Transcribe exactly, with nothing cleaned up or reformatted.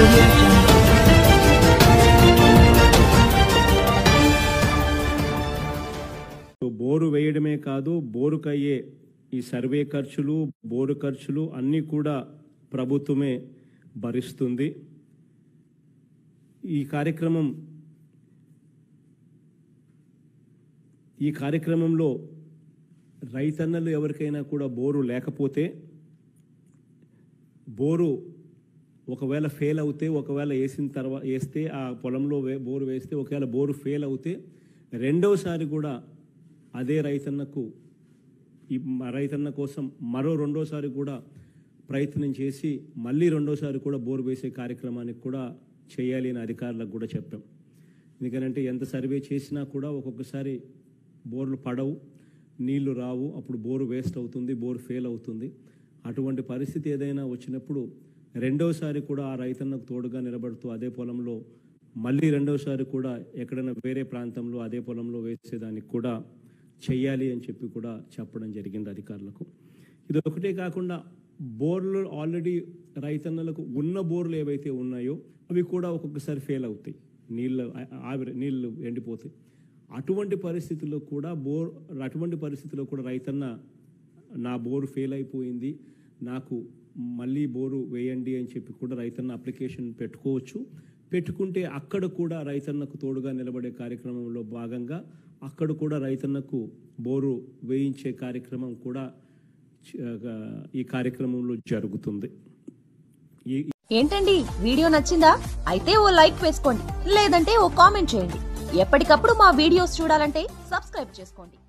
audio jungle. Bore వేయడమే కాదు, బోరుకయ్యే ఈ సర్వే ఖర్చులు, బోరు ఖర్చులు అన్నీ కూడా ప్రభుత్వమే భరిస్తుంది. ఈ కార్యక్రమం ఈ కార్యక్రమంలో రైతన్నలు ఎవరికైనా కూడా బోరు లేకపోతే, బోరు ఒకవేళ ఫెయిల్ అవుతే, ఒకవేళ వేసిన తర్వాత వేస్తే ఆ పొలంలో బోరు వేస్తే ఒకవేళ బోరు ఫెయిల్ అవుతే రెండోసారి కూడా అదే రైతన్నకు ఈ రైతన్న కోసం మరో రెండోసారి కూడా ప్రయత్నం చేసి మళ్ళీ రెండోసారి కూడా బోరు వేసే కార్యక్రమానికి కూడా చేయాలి అని అధికారులకు కూడా చెప్పాం. ఎందుకంటే ఎంత సర్వే చేసినా కూడా ఒక్కొక్కసారి బోర్లు పడవు, నీళ్లు రావు, అప్పుడు బోరు వేస్ట్ అవుతుంది, బోరు ఫెయిల్ అవుతుంది. అటువంటి పరిస్థితి ఏదైనా వచ్చినప్పుడు రెండోసారి కూడా ఆ రైతన్నకు తోడుగా నిలబడుతూ అదే పొలంలో మళ్ళీ రెండోసారి కూడా ఎక్కడైనా వేరే ప్రాంతంలో అదే పొలంలో వేసేదానికి కూడా చెయ్యాలి అని చెప్పి కూడా చెప్పడం జరిగింది అధికారులకు. ఇది ఒకటే కాకుండా బోర్లు ఆల్రెడీ రైతన్నలకు ఉన్న బోర్లు ఏవైతే ఉన్నాయో అవి కూడా ఒక్కొక్కసారి ఫెయిల్ అవుతాయి, నీళ్ళు ఆవిరి నీళ్ళు ఎండిపోతాయి. అటువంటి పరిస్థితుల్లో కూడా బోర్ అటువంటి పరిస్థితుల్లో కూడా రైతన్న నా బోరు ఫెయిల్ అయిపోయింది, నాకు మళ్ళీ బోరు వేయండి అని చెప్పి కూడా రైతన్న అప్లికేషన్ పెట్టుకోవచ్చు. పెట్టుకుంటే అక్కడ కూడా రైతన్నకు తోడుగా నిలబడే కార్యక్రమంలో భాగంగా అక్కడ కూడా రైతన్నకు బోరు వేయించే కార్యక్రమం కూడా ఈ కార్యక్రమంలో జరుగుతుంది. ఏంటండి, వీడియో నచ్చిందా? అయితే ఓ లైక్ వేసుకోండి, లేదంటే ఓ కామెంట్ చేయండి. ఎప్పటికప్పుడు మా వీడియోస్ చూడాలంటే సబ్స్క్రైబ్ చేసుకోండి.